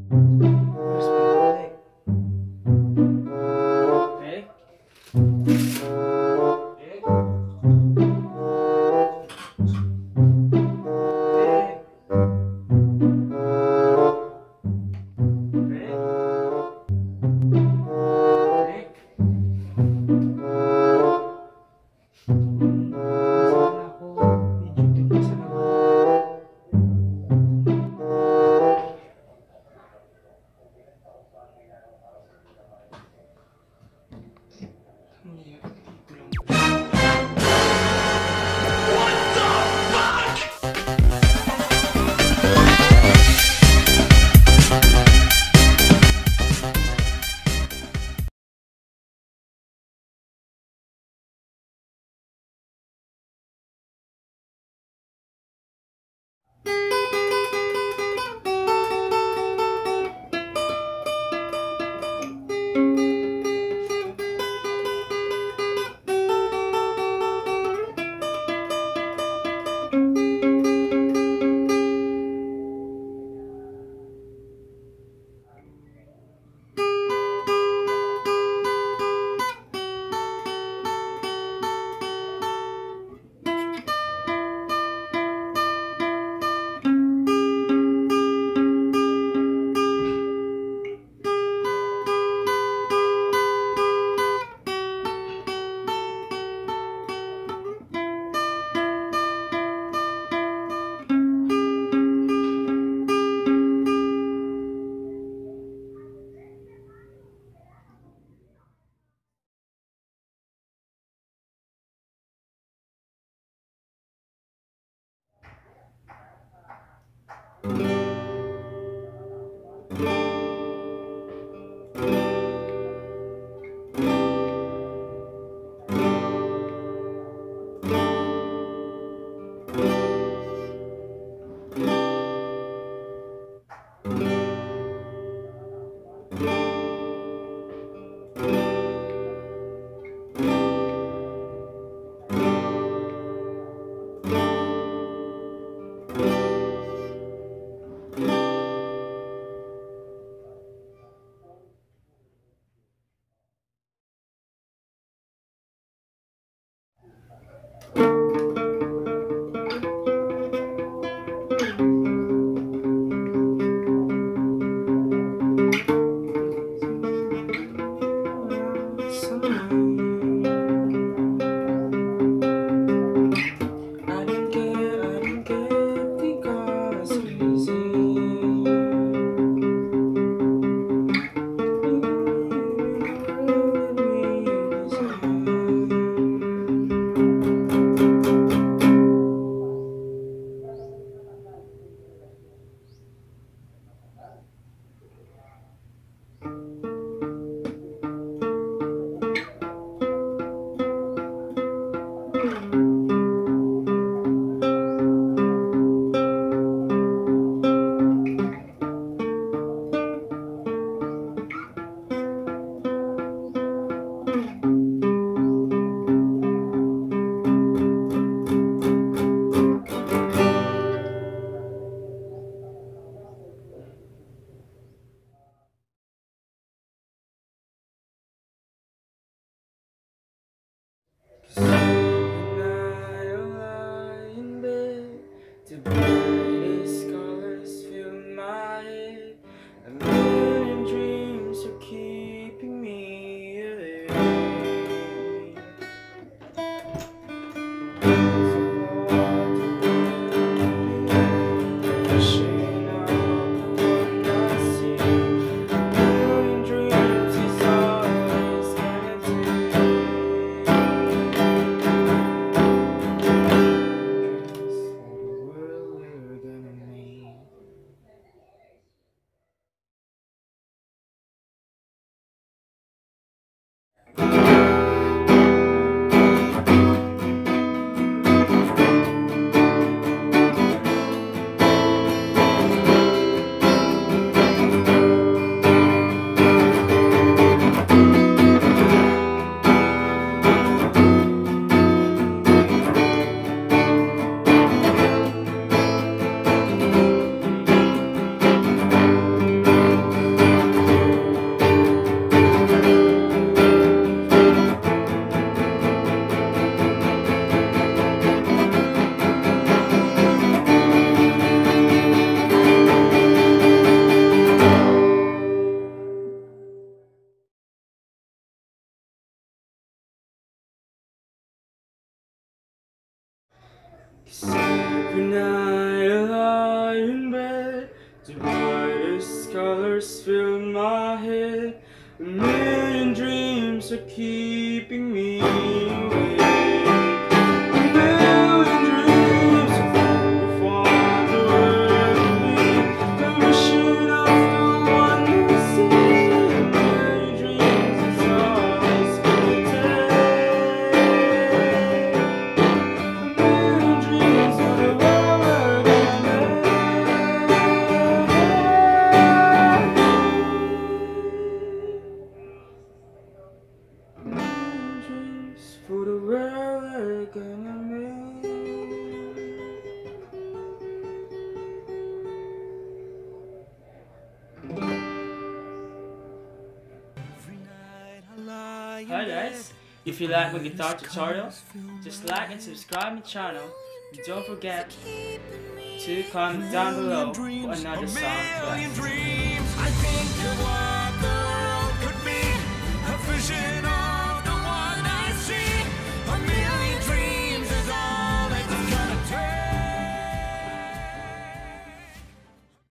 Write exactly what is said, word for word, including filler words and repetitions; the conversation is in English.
Where's my leg? Leg? Leg? Leg? Leg? Leg? Sana ako medyo tingin sa naman. Nangyayari dito lang. endless colors fill my head. A million dreams are keeping me awake. A million dreams are before the world me. The vision of the one who sees. A million dreams is all it's gonna take. A million dreams for the world we're gonna make. Dreams for the world we're gonna make. Hi guys, if you like my guitar tutorial, just like and subscribe my channel, and don't forget to comment down below for another song.